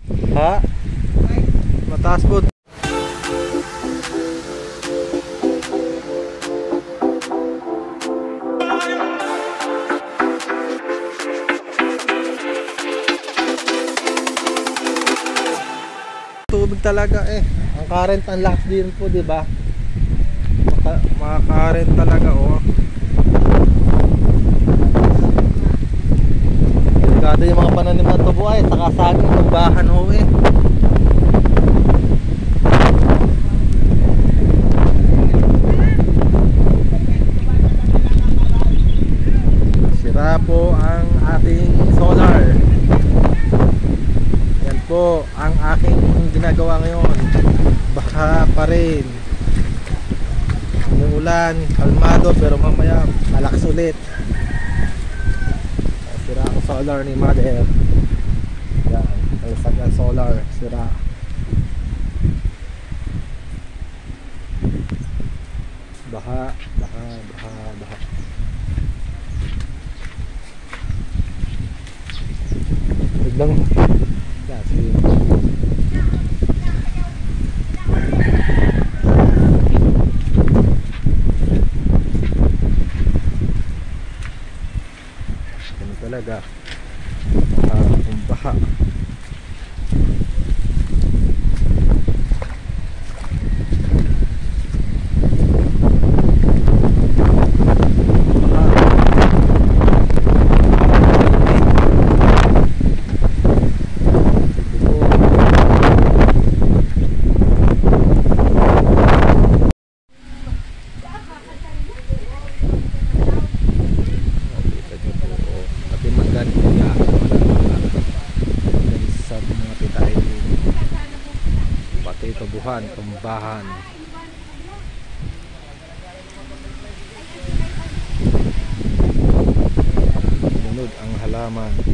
Ha? Mataas po. Tubig talaga eh. Ang current ang lakas din po, di ba? Mga current talaga oh. Delikado yung mga pananim ng tubo ay takasagin ng bahan ho eh. Sira po ang ating solar. Yan po ang aking ginagawa ngayon. Baka pa rin umuulan, kalmado, pero mamaya malakas ulit. Sira ang solar ni Mother. Yan, ang solar sira. Baha. Biglang yan, sige. Talaga baha. Tubuhan, tumbahan. Lunod ang halaman.